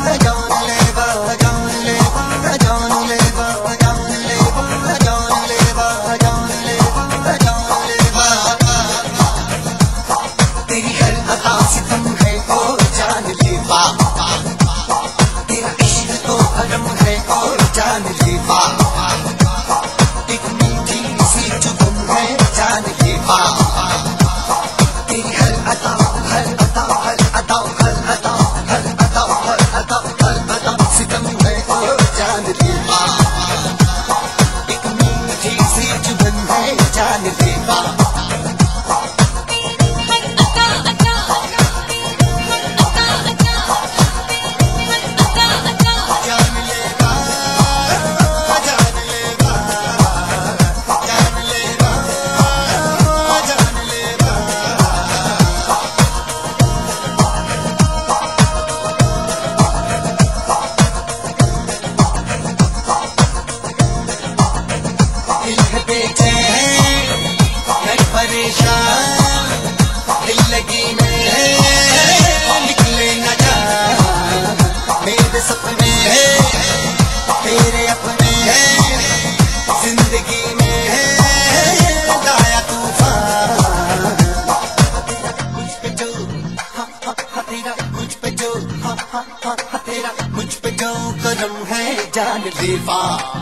दिल लगी में निकले न जा, मेरे सपने तेरे अपने जिंदगी में गाया तूफान। मुझ पे जो तेरा, मुझ पे जो तेरा, मुझ पे जो करम है जान लेवा।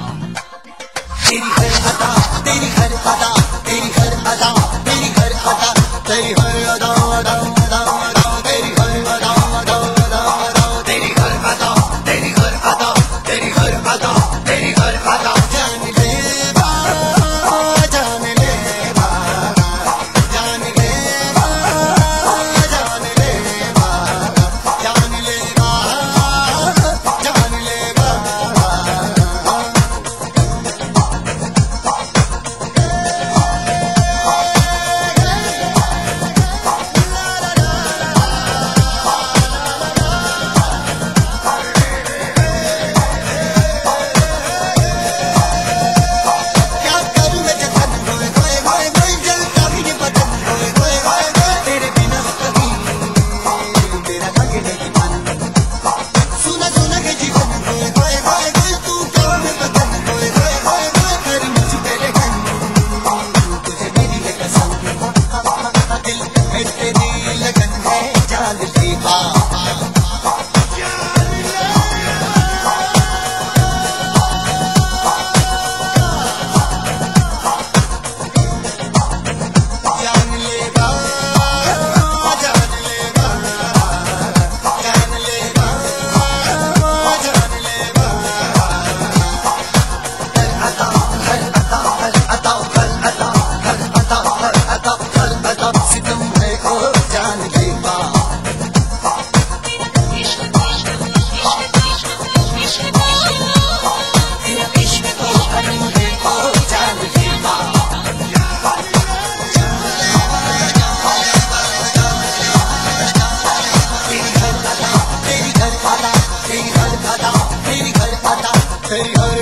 तेरी हर अदा, तेरी हर अदा, तेरी हर अदा, तेरी हर अदा, तेरी हर अदा, अदा अदा अदा, तेरी हर अदा, अदा अदा अदा, तेरी हर अदा, तेरी हर अदा, तेरी हर अदा, तेरी हर अदा। जान लेवा, जान लेवा, जान लेवा, जान लेवा, जान लेवा, जान लेवा। तेरी हर